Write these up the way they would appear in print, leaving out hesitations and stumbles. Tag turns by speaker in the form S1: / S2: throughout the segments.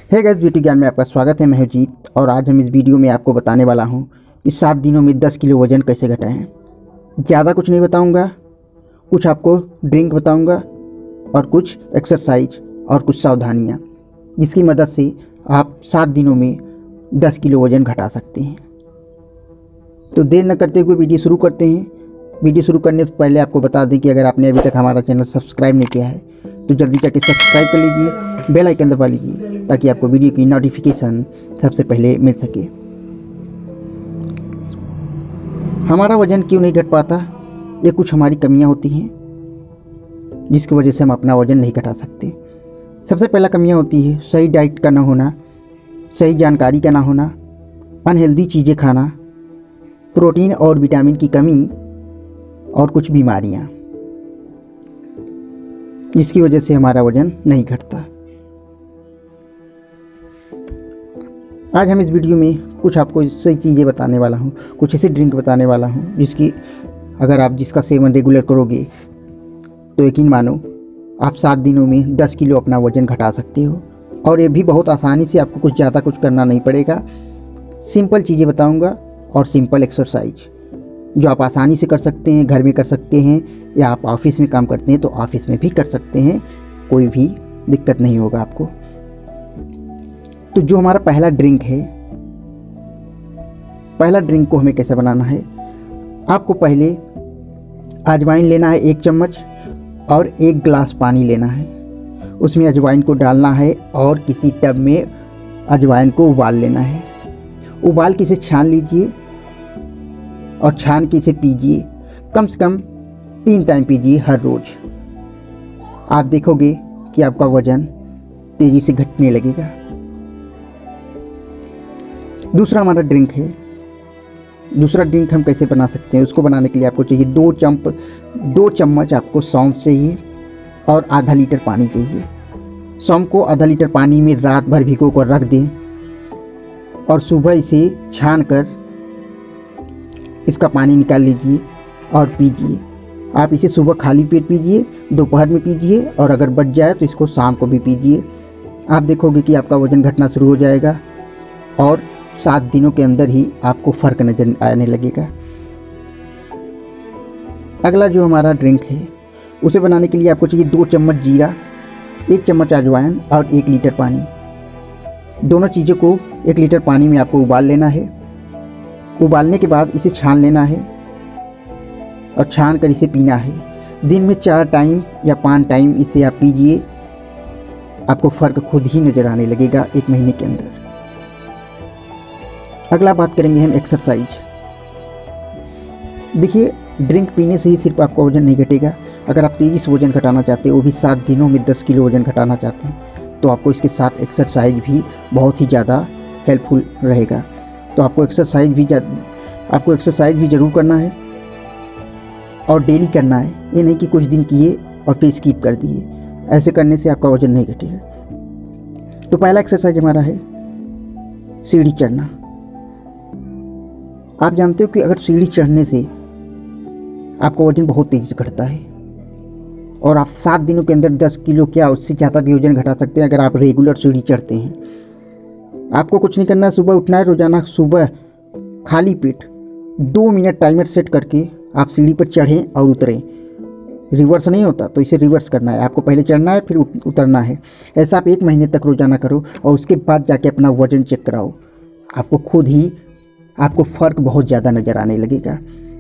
S1: है guys, beauty ज्ञान में आपका स्वागत है। मैं हूं जीत और आज हम इस वीडियो में आपको बताने वाला हूं कि 7 दिनों में 10 किलो वज़न कैसे घटाएं। ज़्यादा कुछ नहीं बताऊंगा, कुछ आपको ड्रिंक बताऊंगा और कुछ एक्सरसाइज और कुछ सावधानियां, जिसकी मदद से आप 7 दिनों में 10 किलो वज़न घटा सकते हैं। तो देर न करते हुए वीडियो शुरू करते हैं। वीडियो शुरू करने से पहले आपको बता दें कि अगर आपने अभी तक हमारा चैनल सब्सक्राइब नहीं किया है तो जल्दी जाके सब्सक्राइब कर लीजिए, बेल आइकन दबा लीजिए ताकि आपको वीडियो की नोटिफिकेशन सबसे पहले मिल सके। हमारा वज़न क्यों नहीं घट पाता? ये कुछ हमारी कमियां होती हैं जिसकी वजह से हम अपना वज़न नहीं घटा सकते। सबसे पहला कमियां होती है सही डाइट का ना होना, सही जानकारी का ना होना, अनहेल्दी चीज़ें खाना, प्रोटीन और विटामिन की कमी और कुछ बीमारियां, जिसकी वजह से हमारा वज़न नहीं घटता। आज हम इस वीडियो में कुछ आपको सही चीज़ें बताने वाला हूँ, कुछ ऐसी ड्रिंक बताने वाला हूँ जिसकी अगर आप जिसका सेवन रेगुलर करोगे तो यकीन मानो आप 7 दिनों में 10 किलो अपना वज़न घटा सकते हो। और ये भी बहुत आसानी से, आपको कुछ ज़्यादा कुछ करना नहीं पड़ेगा। सिंपल चीज़ें बताऊँगा और सिंपल एक्सरसाइज जो आप आसानी से कर सकते हैं, घर में कर सकते हैं, या आप ऑफिस में काम करते हैं तो ऑफिस में भी कर सकते हैं, कोई भी दिक्कत नहीं होगा आपको। तो जो हमारा पहला ड्रिंक है, पहला ड्रिंक को हमें कैसे बनाना है, आपको पहले अजवाइन लेना है 1 चम्मच और 1 गिलास पानी लेना है। उसमें अजवाइन को डालना है और किसी टब में अजवाइन को उबाल लेना है। उबाल के इसे छान लीजिए और छान के इसे पीजिए। कम से कम 3 टाइम पीजिए हर रोज़। आप देखोगे कि आपका वज़न तेज़ी से घटने लगेगा। दूसरा हमारा ड्रिंक है। दूसरा ड्रिंक हम कैसे बना सकते हैं, उसको बनाने के लिए आपको चाहिए 2 चम्मच आपको सौंफ चाहिए और आधा लीटर पानी चाहिए। सौंफ को आधा लीटर पानी में रात भर भिगो कर रख दें और सुबह इसे छान कर इसका पानी निकाल लीजिए और पीजिए। आप इसे सुबह खाली पेट पीजिए, दोपहर में पीजिए और अगर बच जाए तो इसको शाम को भी पीजिए। आप देखोगे कि आपका वज़न घटना शुरू हो जाएगा और 7 दिनों के अंदर ही आपको फ़र्क नजर आने लगेगा। अगला जो हमारा ड्रिंक है, उसे बनाने के लिए आपको चाहिए 2 चम्मच जीरा, 1 चम्मच अजवाइन और 1 लीटर पानी। दोनों चीज़ों को 1 लीटर पानी में आपको उबाल लेना है। उबालने के बाद इसे छान लेना है और छान कर इसे पीना है। दिन में 4 टाइम या 5 टाइम इसे आप पीजिए। आपको फ़र्क खुद ही नज़र आने लगेगा 1 महीने के अंदर। अगला बात करेंगे हम एक्सरसाइज। देखिए, ड्रिंक पीने से ही सिर्फ आपका वज़न नहीं घटेगा। अगर आप तेज़ी से वज़न घटाना चाहते हो, वो भी 7 दिनों में 10 किलो वज़न घटाना चाहते हैं, तो आपको इसके साथ एक्सरसाइज भी बहुत ही ज़्यादा हेल्पफुल रहेगा। तो आपको एक्सरसाइज भी ज़रूर करना है और डेली करना है। ये नहीं कि कुछ दिन किए और फिर स्किप कर दिए। ऐसे करने से आपका वज़न नहीं घटेगा। तो पहला एक्सरसाइज हमारा है सीढ़ी चढ़ना। आप जानते हो कि अगर सीढ़ी चढ़ने से आपका वज़न बहुत तेज़ी से घटता है और आप 7 दिनों के अंदर 10 किलो क्या उससे ज़्यादा भी वज़न घटा सकते हैं अगर आप रेगुलर सीढ़ी चढ़ते हैं। आपको कुछ नहीं करना है, सुबह उठना है। रोज़ाना सुबह खाली पेट 2 मिनट टाइमर सेट करके आप सीढ़ी पर चढ़ें और उतरें। रिवर्स नहीं होता तो इसे रिवर्स करना है। आपको पहले चढ़ना है फिर उतरना है। ऐसा आप 1 महीने तक रोज़ाना करो और उसके बाद जाके अपना वज़न चेक कराओ। आपको खुद ही आपको फ़र्क बहुत ज़्यादा नज़र आने लगेगा।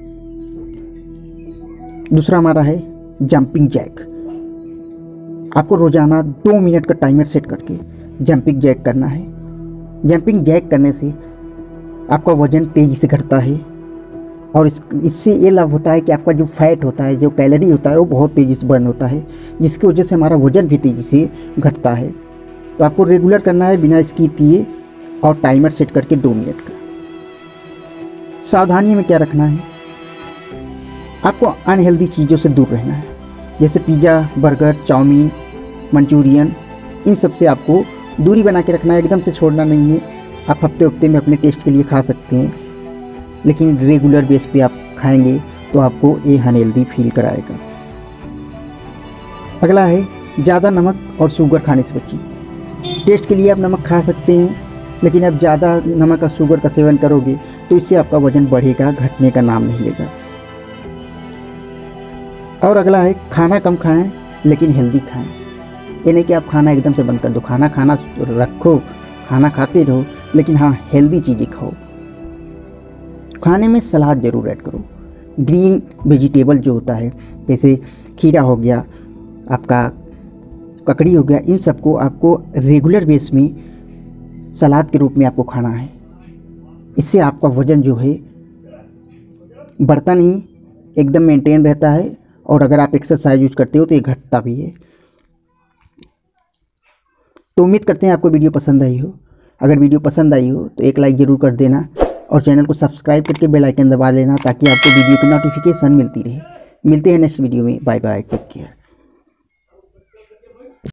S1: दूसरा हमारा है जंपिंग जैक। आपको रोज़ाना 2 मिनट का टाइमर सेट करके जंपिंग जैक करना है। जंपिंग जैक करने से आपका वज़न तेज़ी से घटता है और इससे ये लाभ होता है कि आपका जो फैट होता है, जो कैलोरी होता है, वो बहुत तेज़ी से बर्न होता है, जिसकी वजह से हमारा वज़न भी तेज़ी से घटता है। तो आपको रेगुलर करना है बिना स्किप किए और टाइमर सेट करके 2 मिनट का। सावधानी में क्या रखना है, आपको अनहेल्दी चीज़ों से दूर रहना है, जैसे पिज़्ज़ा, बर्गर, चाउमीन, मंचूरियन, इन सब से आपको दूरी बना के रखना है। एकदम से छोड़ना नहीं है। आप हफ्ते में अपने टेस्ट के लिए खा सकते हैं, लेकिन रेगुलर बेस पे आप खाएंगे तो आपको ये अनहेल्दी फील कराएगा। अगला है ज़्यादा नमक और शुगर खाने से बचिए। टेस्ट के लिए आप नमक खा सकते हैं, लेकिन अब ज़्यादा नमक और शुगर का सेवन करोगे तो इससे आपका वज़न बढ़ेगा, घटने का नाम नहीं लेगा। और अगला है खाना कम खाएं लेकिन हेल्दी खाएं। ये नहीं कि आप खाना एकदम से बंद कर दो, खाना रखो, खाना खाते रहो, लेकिन हाँ हेल्दी चीज़ें खाओ। खाने में सलाद ज़रूर ऐड करो। ग्रीन वेजिटेबल जो होता है, जैसे खीरा हो गया, आपका ककड़ी हो गया, इन सबको आपको रेगुलर बेस में सलाद के रूप में आपको खाना है। इससे आपका वज़न जो है बढ़ता नहीं, एकदम मेंटेन रहता है। और अगर आप एक्सरसाइज यूज करते हो तो ये घटता भी है। तो उम्मीद करते हैं आपको वीडियो पसंद आई हो। अगर वीडियो पसंद आई हो तो एक लाइक ज़रूर कर देना और चैनल को सब्सक्राइब करके बेल आइकन दबा लेना, ताकि आपको वीडियो की नोटिफिकेशन मिलती रहे। मिलते हैं नेक्स्ट वीडियो में। Bye bye, take care.